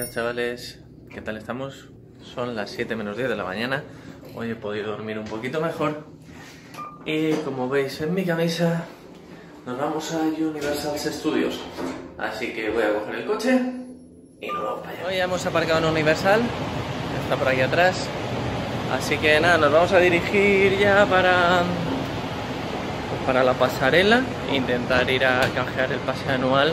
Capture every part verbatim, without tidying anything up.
Buenas chavales, ¿qué tal estamos? Son las siete menos diez de la mañana. Hoy he podido dormir un poquito mejor. Y como veis en mi camisa, nos vamos a Universal Studios. Así que voy a coger el coche y nos vamos para allá. Hoy hemos aparcado en Universal, está por aquí atrás. Así que nada, nos vamos a dirigir ya para, para la pasarela. Intentar ir a canjear el pase anual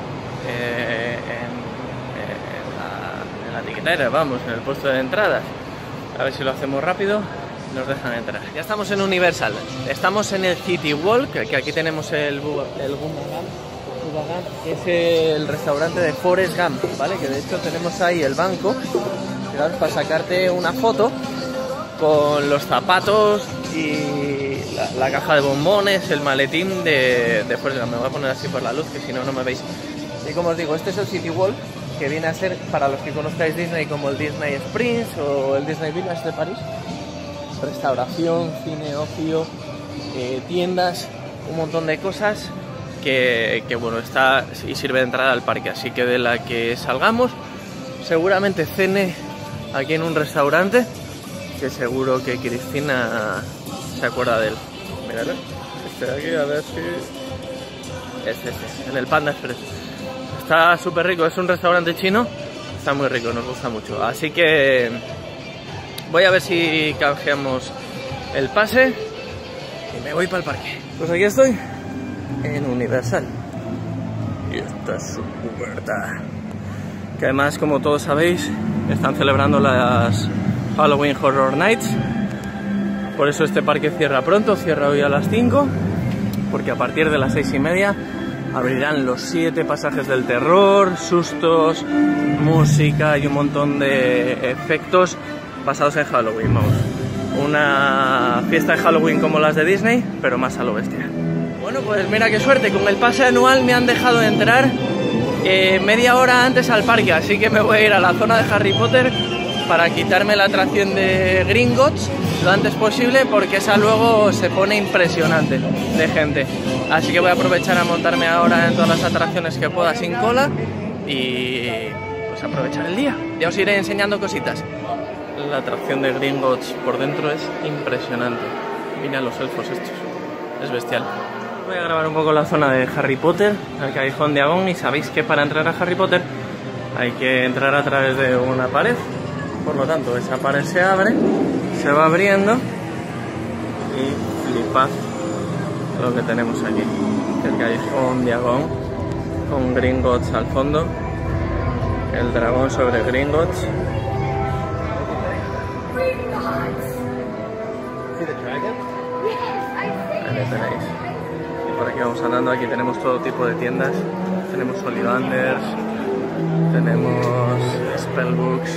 eh, en, en, la, en la tiquetera, vamos, en el puesto de entradas. A ver si lo hacemos rápido, nos dejan entrar. Ya estamos en Universal, estamos en el City Walk, que aquí tenemos el, el Gumbagan, que es el restaurante de Forrest Gump, ¿vale? Que de hecho tenemos ahí el banco, ¿sabes? Para sacarte una foto con los zapatos y la, la caja de bombones, el maletín de, de Forrest Gump. Me voy a poner así por la luz, que si no, no me veis. Y como os digo, este es el City Walk, que viene a ser, para los que conozcáis Disney, como el Disney Springs o el Disney Village de París. Restauración, cine, ocio, eh, tiendas, un montón de cosas que, que bueno, está y sirve de entrada al parque. Así que de la que salgamos, seguramente cene aquí en un restaurante, que seguro que Cristina se acuerda de él. Míralo, este de aquí, a ver si... Este, este, en el Panda Express. Está súper rico, es un restaurante chino, está muy rico, nos gusta mucho. Así que voy a ver si canjeamos el pase y me voy para el parque. Pues aquí estoy, en Universal. Y esta es su puerta. Que además, como todos sabéis, están celebrando las Halloween Horror Nights. Por eso este parque cierra pronto, cierra hoy a las cinco, porque a partir de las seis y media abrirán los siete pasajes del terror, sustos, música y un montón de efectos basados en Halloween, vamos. Una fiesta de Halloween como las de Disney, pero más a lo bestia. Bueno, pues mira qué suerte, con el pase anual me han dejado entrar eh, media hora antes al parque, así que me voy a ir a la zona de Harry Potter para quitarme la atracción de Gringotts lo antes posible, porque esa luego se pone impresionante de gente. Así que voy a aprovechar a montarme ahora en todas las atracciones que pueda sin cola y pues aprovechar el día. Ya os iré enseñando cositas. La atracción de Gringotts por dentro es impresionante. Miren los elfos estos, es bestial. Voy a grabar un poco la zona de Harry Potter, el callejón de Agón, y sabéis que para entrar a Harry Potter hay que entrar a través de una pared. Por lo tanto, esa pared se abre, se va abriendo y flipad lo que tenemos aquí. El callejón de Agón con Gringotts al fondo, el dragón sobre Gringotts. Ahí tenéis. Y por aquí vamos andando, aquí tenemos todo tipo de tiendas. Tenemos Ollivanders, tenemos Spellbooks,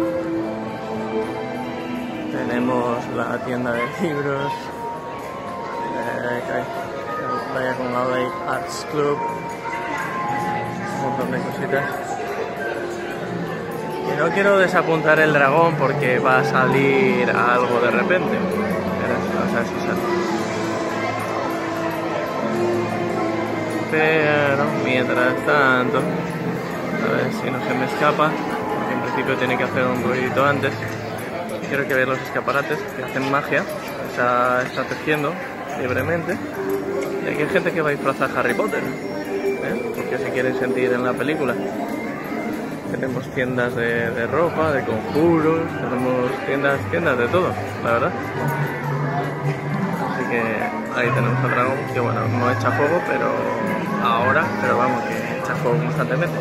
tenemos la tienda de libros, eh, vaya con la Lake Arts Club, un montón de cositas. Y no quiero desapuntar el dragón porque va a salir algo de repente. Vamos a ver si sale. Pero mientras tanto, a ver si no se me escapa, porque en principio tiene que hacer un ruidito antes. Quiero que veáis los escaparates que hacen magia, está, está tejiendo libremente. Y aquí hay gente que va a disfrazar a Harry Potter, ¿eh? Porque se quieren sentir en la película. Tenemos tiendas de, de ropa, de conjuros, tenemos tiendas, tiendas de todo, la verdad. Así que ahí tenemos al dragón, que bueno, no echa fuego, pero ahora, pero vamos, que echa fuego constantemente.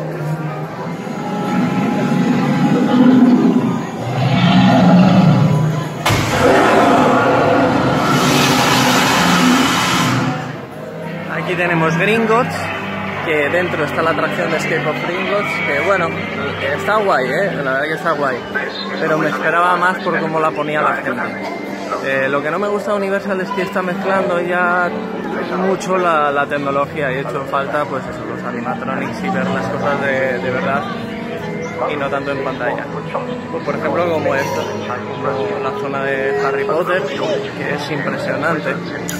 Aquí tenemos Gringotts, que dentro está la atracción de Escape of Gringotts, que bueno, está guay, ¿eh? La verdad que está guay, pero me esperaba más por cómo la ponía la gente. Eh, lo que no me gusta de Universal es que está mezclando ya mucho la, la tecnología, y he hecho falta pues eso, los animatronics y ver las cosas de, de verdad y no tanto en pantalla. Pues por ejemplo como esto, como la zona de Harry Potter, que es impresionante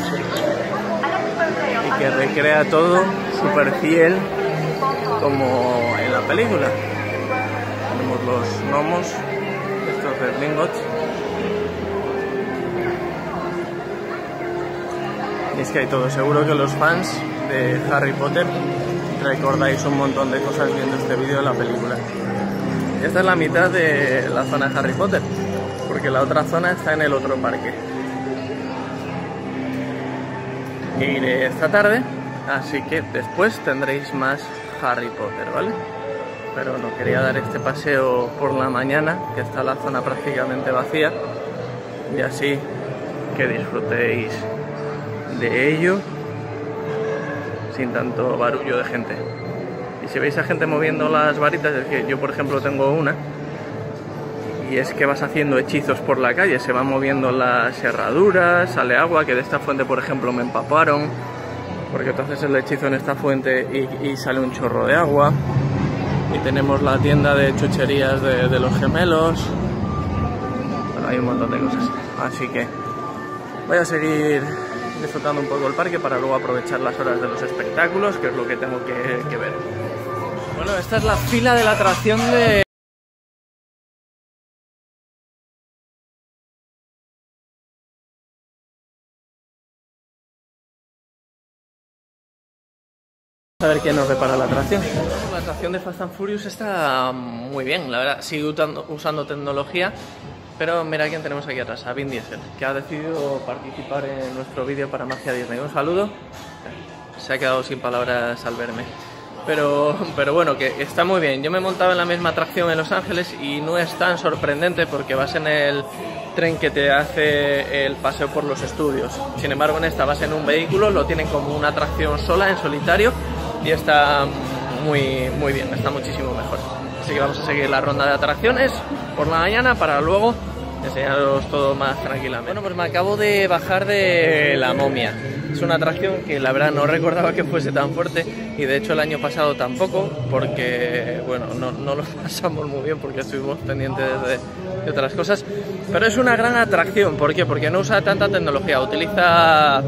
y que recrea todo súper fiel como en la película. tenemos los gnomos, estos de Gringotts. Y es que hay todo, seguro que los fans de Harry Potter recordáis un montón de cosas viendo este vídeo de la película. Esta es la mitad de la zona de Harry Potter, porque la otra zona está en el otro parque. Iré esta tarde, así que después tendréis más Harry Potter, ¿vale? Pero no quería dar este paseo por la mañana, que está la zona prácticamente vacía, y así que disfrutéis de ello sin tanto barullo de gente. Y si veis a gente moviendo las varitas, es que yo por ejemplo tengo una, y es que vas haciendo hechizos por la calle, se van moviendo las herraduras, sale agua, que de esta fuente por ejemplo me empaparon, porque tú haces el hechizo en esta fuente y, y sale un chorro de agua. Y tenemos la tienda de chucherías de, de los gemelos. Bueno, hay un montón de cosas, así que voy a seguir disfrutando un poco el parque para luego aprovechar las horas de los espectáculos, que es lo que tengo que, que ver. Bueno, esta es la fila de la atracción de... A ver qué nos depara la atracción. La atracción de Fast and Furious está muy bien, la verdad. Sigue usando, usando tecnología, pero mira quién tenemos aquí atrás, a Vin Diesel, que ha decidido participar en nuestro vídeo para Magia Disney. Un saludo. Se ha quedado sin palabras al verme. Pero, pero bueno, que está muy bien. Yo me he montado en la misma atracción en Los Ángeles y no es tan sorprendente porque vas en el tren que te hace el paseo por los estudios. Sin embargo, en esta vas en un vehículo, lo tienen como una atracción sola, en solitario, y está muy, muy bien, está muchísimo mejor. Así que vamos a seguir la ronda de atracciones por la mañana para luego enseñaros todo más tranquilamente. Bueno, pues me acabo de bajar de La Momia. Es una atracción que la verdad no recordaba que fuese tan fuerte, y de hecho el año pasado tampoco, porque bueno, no, no lo pasamos muy bien porque estuvimos pendientes de, de otras cosas. Pero es una gran atracción. ¿Por qué? Porque no usa tanta tecnología, utiliza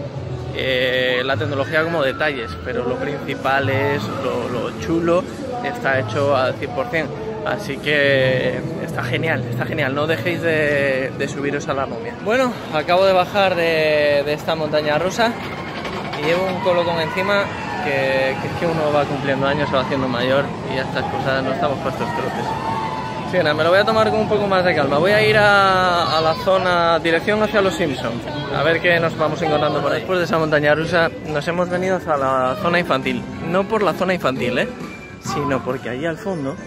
eh, la tecnología como detalles, pero lo principal es lo, lo chulo, está hecho al cien por cien. Así que está genial, está genial, no dejéis de, de subiros a La Momia. Bueno, acabo de bajar de, de esta montaña rusa y llevo un colocón encima que, que es que uno va cumpliendo años, se va haciendo mayor y a estas cosas no estamos puestos trotes. Sí, nada, me lo voy a tomar con un poco más de calma. Voy a ir a, a la zona, dirección hacia Los Simpsons, a ver qué nos vamos encontrando por ahí. Después de esa montaña rusa nos hemos venido hacia la zona infantil. No por la zona infantil, ¿eh? Sino porque allí al fondo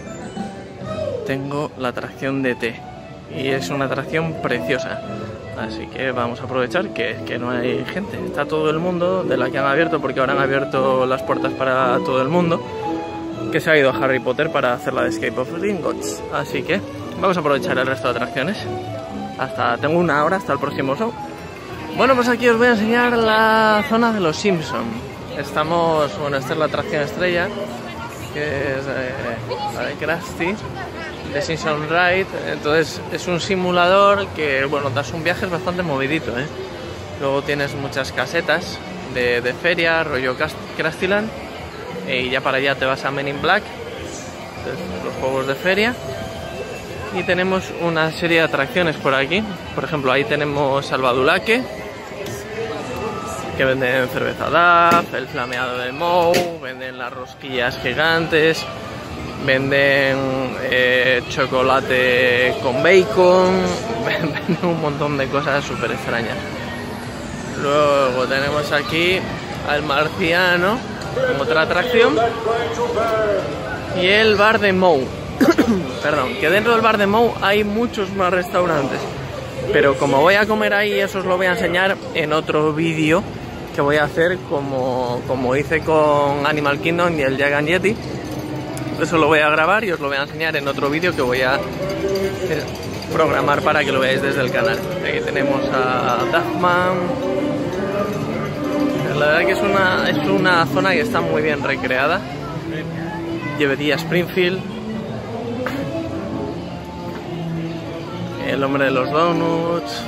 tengo la atracción de E T y es una atracción preciosa, así que vamos a aprovechar que, que no hay gente, está todo el mundo de la que han abierto, porque ahora han abierto las puertas para todo el mundo que se ha ido a Harry Potter para hacer la de Escape of Gringotts, así que vamos a aprovechar el resto de atracciones. Hasta tengo una hora hasta el próximo show. Bueno, pues aquí os voy a enseñar la zona de Los Simpsons. Estamos, bueno, esta es la atracción estrella, que es eh, la de Krusty, de Simpson Ride. Entonces es un simulador que, bueno, das un viaje, es bastante movidito, ¿eh? Luego tienes muchas casetas de, de feria, rollo Krustyland, y ya para allá te vas a Men in Black, entonces, los juegos de feria. Y tenemos una serie de atracciones por aquí. Por ejemplo, ahí tenemos Salvadulaque, que venden cerveza Duff, el flameado de Moe, venden las rosquillas gigantes, venden eh, chocolate con bacon, venden un montón de cosas súper extrañas. Luego tenemos aquí al marciano, otra atracción, y el bar de Moe. Perdón, que dentro del bar de Moe hay muchos más restaurantes, pero como voy a comer ahí, eso os lo voy a enseñar en otro vídeo que voy a hacer, como, como hice con Animal Kingdom y el Jagan Yeti. Eso lo voy a grabar y os lo voy a enseñar en otro vídeo que voy a eh, programar para que lo veáis desde el canal. Aquí tenemos a Duffman. La verdad que es una, es una zona que está muy bien recreada. Llevería Springfield, el hombre de los donuts,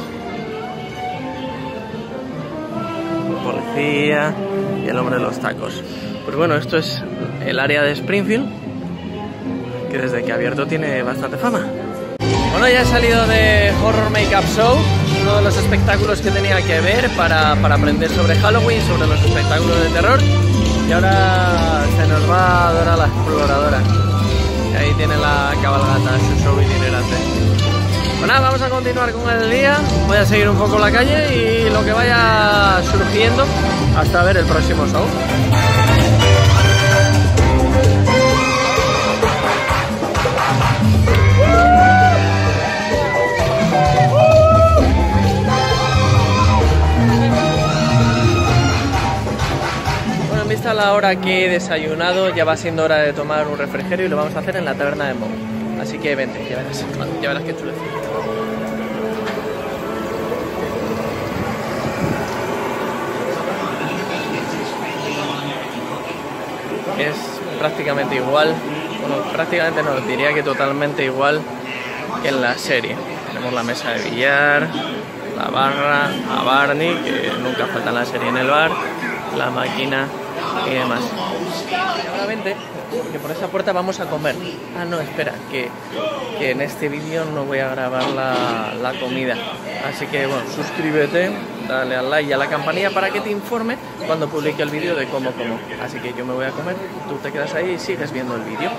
policía y el hombre de los tacos. Pues bueno, esto es el área de Springfield. que desde que ha abierto tiene bastante fama. Bueno, ya he salido de Horror Makeup Show, uno de los espectáculos que tenía que ver para, para aprender sobre Halloween, sobre los espectáculos de terror. Y ahora se nos va a Dora la Exploradora. Y ahí tiene la cabalgata, su show itinerante. Bueno, nada, vamos a continuar con el día. Voy a seguir un poco la calle y lo que vaya surgiendo hasta ver el próximo show. A la hora que he desayunado, ya va siendo hora de tomar un refrigerio y lo vamos a hacer en la taberna de Mou. Así que vente, ya verás, ya verás qué chulo. Es prácticamente igual, bueno, prácticamente no, diría que totalmente igual que en la serie. Tenemos la mesa de billar, la barra, a Barney, que nunca falta en la serie en el bar, la máquina y demás. Ahora vente, que por esa puerta vamos a comer. Ah, no, espera, que, que en este vídeo no voy a grabar la, la comida. Así que, bueno, suscríbete, dale al like y a la campanilla para que te informe cuando publique el vídeo de cómo como. Así que yo me voy a comer, tú te quedas ahí y sigues viendo el vídeo.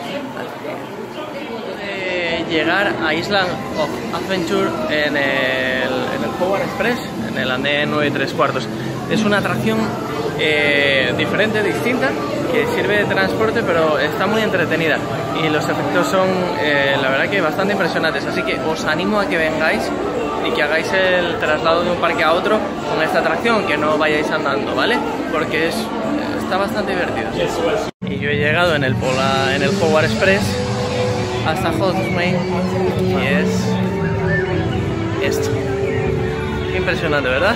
Eh, llegar a Island of Adventure en el, en el Howard Express, en el andén nueve y tres cuartos. Es una atracción Eh, diferente, distinta, que sirve de transporte, pero está muy entretenida y los efectos son eh, la verdad que bastante impresionantes, así que os animo a que vengáis y que hagáis el traslado de un parque a otro con esta atracción, que no vayáis andando, ¿vale? Porque es, está bastante divertido. Y yo he llegado en el, Pola, en el Howard Express hasta Hogsmeade y es esto. Impresionante, ¿verdad?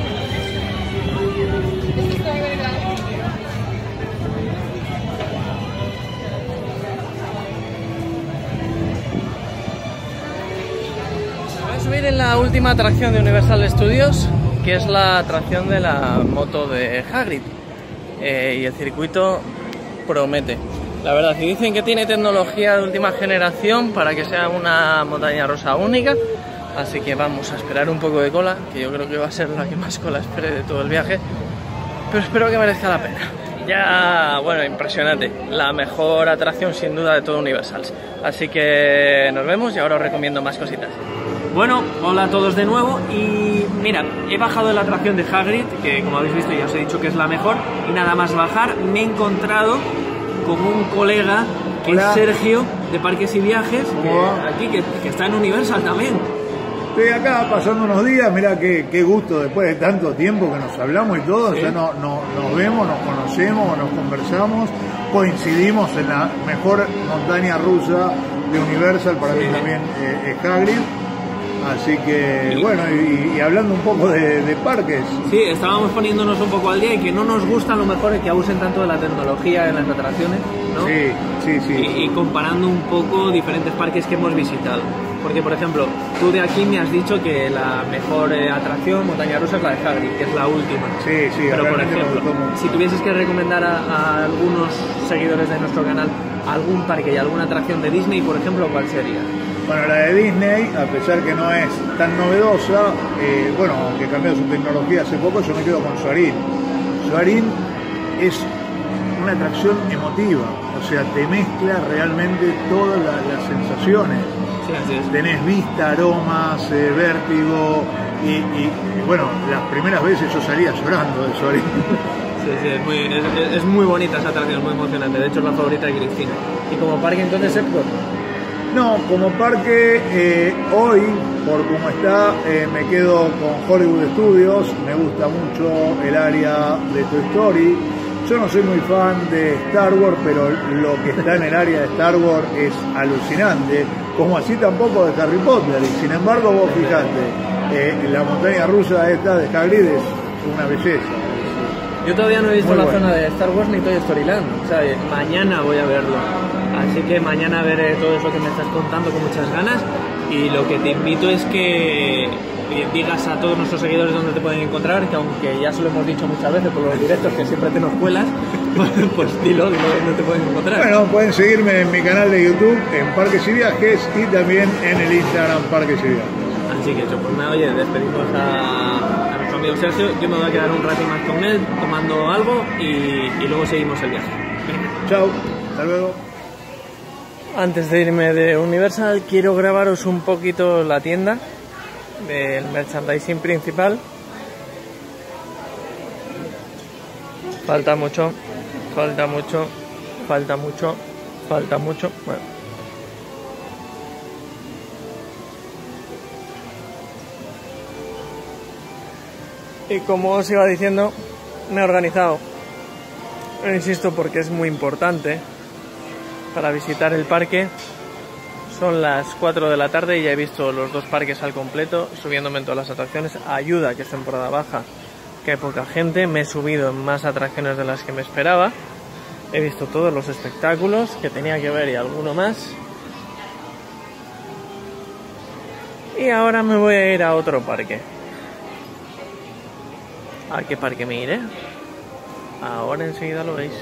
Subir en la última atracción de Universal Studios, que es la atracción de la moto de Hagrid, eh, y el circuito promete, la verdad. Y dicen que tiene tecnología de última generación para que sea una montaña rusa única, así que vamos a esperar un poco de cola, que yo creo que va a ser la que más cola espere de todo el viaje, pero espero que merezca la pena. Ya, bueno, impresionante, la mejor atracción sin duda de todo Universal, así que nos vemos y ahora os recomiendo más cositas. Bueno, hola a todos de nuevo y mira, he bajado de la atracción de Hagrid, que como habéis visto ya os he dicho que es la mejor, y nada más bajar me he encontrado con un colega que hola. Es Sergio de Parques y Viajes, que, aquí que, que está en Universal también. Estoy acá pasando unos días, mira qué, qué gusto después de tanto tiempo que nos hablamos y todo, sí. O sea, no, no, nos vemos, nos conocemos, nos conversamos, coincidimos en la mejor montaña rusa de Universal, para sí. mí también eh, es Hagrid. Así que, y, bueno, y, y hablando un poco de, de parques. Sí, estábamos poniéndonos un poco al día y que no nos gusta a lo mejor el que abusen tanto de la tecnología en las atracciones, ¿no? Sí, sí, sí. Y, y comparando un poco diferentes parques que hemos visitado. Porque, por ejemplo, tú de aquí me has dicho que la mejor eh, atracción montaña rusa es la de Hagrid, que es la última. Sí, sí. Pero, por ejemplo, si tuvieses que recomendar a, a algunos seguidores de nuestro canal algún parque y alguna atracción de Disney, por ejemplo, ¿cuál sería? Bueno, la de Disney, a pesar que no es tan novedosa, eh, bueno, aunque cambió su tecnología hace poco, yo me quedo con Soarin. Soarin es una atracción emotiva, o sea, te mezcla realmente todas la, las sensaciones. Sí, así es. Tenés vista, aromas, eh, vértigo, y, y, y bueno, las primeras veces yo salía llorando de Soarin. Sí, sí, es muy, es, es muy bonita esa atracción, es muy emocionante, de hecho es la favorita de Cristina. ¿Y como parque entonces Epcot? No, como parque, eh, hoy, por como está, eh, me quedo con Hollywood Studios. Me gusta mucho el área de Toy Story. Yo no soy muy fan de Star Wars, pero lo que está en el área de Star Wars es alucinante, como así tampoco de Harry Potter. Y sin embargo, vos fijate, eh, la montaña rusa esta de Hagrid es una belleza. Yo todavía no he visto muy la bueno. zona de Star Wars ni Toy Story Land, o sea, mañana voy a verlo. Así que mañana veré todo eso que me estás contando con muchas ganas, y lo que te invito es que digas a todos nuestros seguidores dónde te pueden encontrar, que aunque ya se lo hemos dicho muchas veces por los directos que siempre te nos cuelas, Pues dilo, dilo dónde te pueden encontrar. Bueno, pueden seguirme en mi canal de YouTube, en Parques y Viajes, y también en el Instagram Parques y Viajes. Así que eso, pues nada, oye, despedimos a, a nuestro amigo Sergio. Yo me voy a quedar un rato más con él, tomando algo, y, y luego seguimos el viaje. Venga. Chao, hasta luego. Antes de irme de Universal, quiero grabaros un poquito la tienda del merchandising principal. Falta mucho, falta mucho, falta mucho, falta mucho. Bueno. Y como os iba diciendo, me he organizado, insisto, porque es muy importante para visitar el parque. Son las cuatro de la tarde y ya he visto los dos parques al completo, subiéndome en todas las atracciones. Ayuda que es temporada baja, que hay poca gente. Me he subido en más atracciones de las que me esperaba. He visto todos los espectáculos que tenía que ver y alguno más. Y ahora me voy a ir a otro parque. ¿A qué parque me iré? Ahora enseguida lo veis.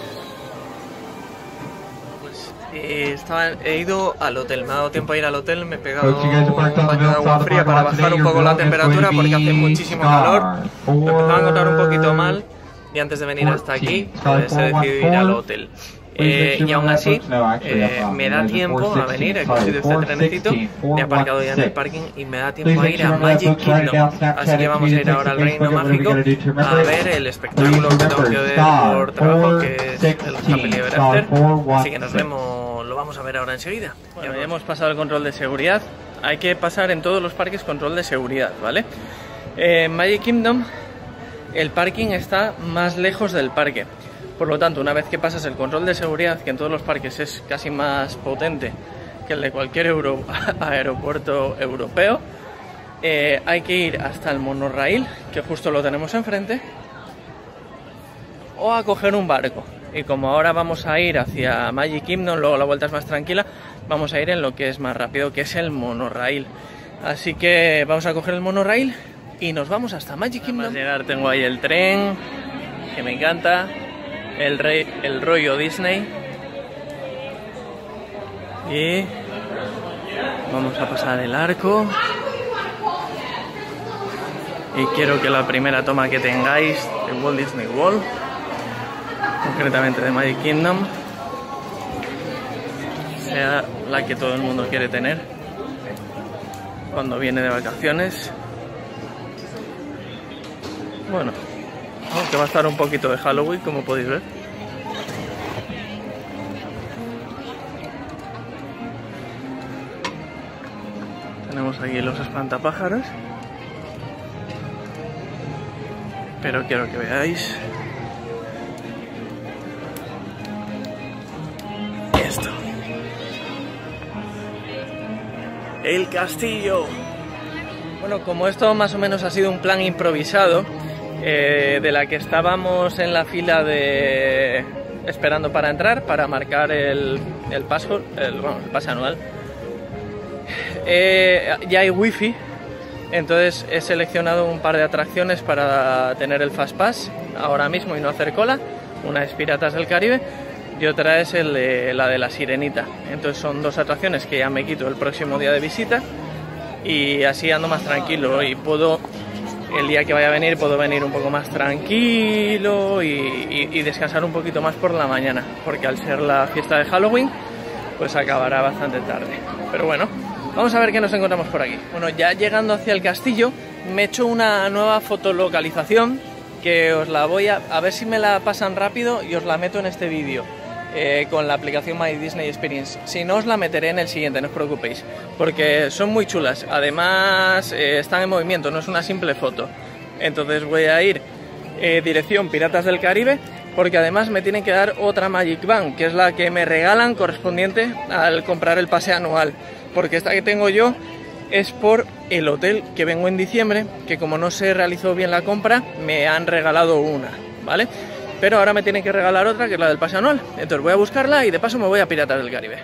Pues eh, estaba, he ido al hotel, me ha dado tiempo a ir al hotel, me he pegado un baño de agua fría para bajar un poco la temperatura porque hace muchísimo calor. Me empezaba a encontrar un poquito mal y antes de venir hasta aquí pues he decidido ir al hotel. Eh, y aún así eh, me da tiempo a venir, he cogido este trenecito, me he aparcado ya en el parking y me da tiempo a ir a Magic Kingdom. Así que vamos a ir ahora al Reino Mágico a ver el espectáculo que tengo que ver por trabajo, que es el Happily Ever After. Así que nos vemos, lo vamos a ver ahora enseguida. Bueno, ya hemos pasado el control de seguridad. Hay que pasar en todos los parques control de seguridad, ¿vale? Eh, en Magic Kingdom el parking está más lejos del parque. Por lo tanto, una vez que pasas el control de seguridad, que en todos los parques es casi más potente que el de cualquier euro aeropuerto europeo, eh, hay que ir hasta el monorraíl, que justo lo tenemos enfrente, o a coger un barco. Y como ahora vamos a ir hacia Magic Kingdom, luego la vuelta es más tranquila, vamos a ir en lo que es más rápido, que es el monorraíl. Así que vamos a coger el monorraíl y nos vamos hasta Magic Kingdom. Para llegar tengo ahí el tren, que me encanta. El, rey, el rollo Disney, y vamos a pasar el arco y quiero que la primera toma que tengáis de Walt Disney World, concretamente de Magic Kingdom, sea la que todo el mundo quiere tener cuando viene de vacaciones. Bueno, aunque va a estar un poquito de Halloween, como podéis ver. Tenemos aquí los espantapájaros. Pero quiero que veáis esto. El castillo. Bueno, como esto más o menos ha sido un plan improvisado, Eh, de la que estábamos en la fila de esperando para entrar, para marcar el, el paso, el, bueno, el pase anual, eh, ya hay wifi, entonces he seleccionado un par de atracciones para tener el Fast Pass ahora mismo y no hacer cola. Una es Piratas del Caribe y otra es el de, la de la Sirenita. Entonces son dos atracciones que ya me quito el próximo día de visita y así ando más tranquilo y puedo... El día que vaya a venir puedo venir un poco más tranquilo y, y, y descansar un poquito más por la mañana, porque al ser la fiesta de Halloween pues acabará bastante tarde. Pero bueno, vamos a ver qué nos encontramos por aquí. Bueno, ya llegando hacia el castillo me he hecho una nueva fotolocalización que os la voy a... a ver si me la pasan rápido y os la meto en este vídeo. Eh, con la aplicación My Disney Experience. Si no, os la meteré en el siguiente, no os preocupéis, porque son muy chulas. Además eh, están en movimiento, no es una simple foto. Entonces voy a ir eh, dirección Piratas del Caribe, porque además me tienen que dar otra Magic Band, que es la que me regalan correspondiente al comprar el pase anual, porque esta que tengo yo es por el hotel que vengo en diciembre, que como no se realizó bien la compra, me han regalado una, ¿vale? Pero ahora me tienen que regalar otra, que es la del pase anual. Entonces voy a buscarla y de paso me voy a Piratas del Caribe.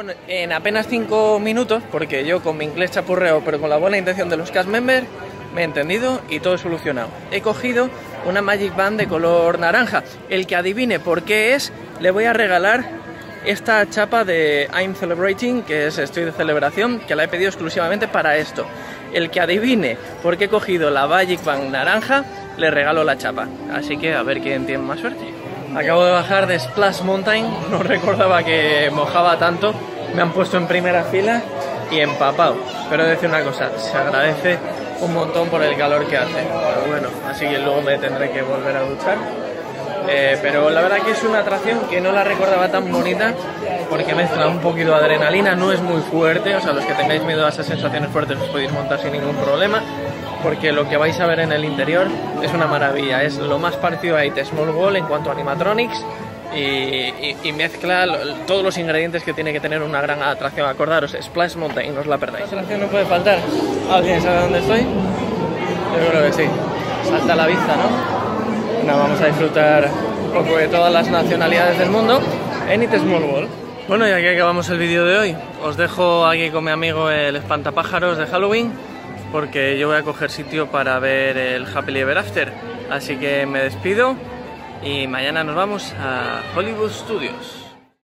Bueno, en apenas cinco minutos, porque yo con mi inglés chapurreo, pero con la buena intención de los cast members, me he entendido y todo solucionado. He cogido una Magic Band de color naranja. El que adivine por qué es, le voy a regalar esta chapa de I'm Celebrating, que es estoy de celebración, que la he pedido exclusivamente para esto. El que adivine por qué he cogido la Magic Band naranja, le regalo la chapa. Así que a ver quién tiene más suerte. Acabo de bajar de Splash Mountain, no recordaba que mojaba tanto. Me han puesto en primera fila y empapado. Pero he de decir una cosa, se agradece un montón por el calor que hace. Pero bueno, así que luego me tendré que volver a duchar. Eh, pero la verdad que es una atracción que no la recordaba tan bonita, porque mezcla un poquito de adrenalina, no es muy fuerte, o sea, los que tengáis miedo a esas sensaciones fuertes os podéis montar sin ningún problema, porque lo que vais a ver en el interior es una maravilla, es lo más parecido a It Small World en cuanto a animatronics y, y, y mezcla lo, todos los ingredientes que tiene que tener una gran atracción. Acordaros, Splash Mountain, no os la perdáis. ¿Esta atracción no puede faltar? ¿Alguien sabe dónde estoy? Yo creo que sí. Salta a la vista, ¿no? Bueno, vamos a disfrutar un poco de todas las nacionalidades del mundo en It Small World. Bueno, y aquí acabamos el vídeo de hoy. Os dejo aquí con mi amigo el espantapájaros de Halloween, porque yo voy a coger sitio para ver el Happily Ever After. Así que me despido y mañana nos vamos a Hollywood Studios.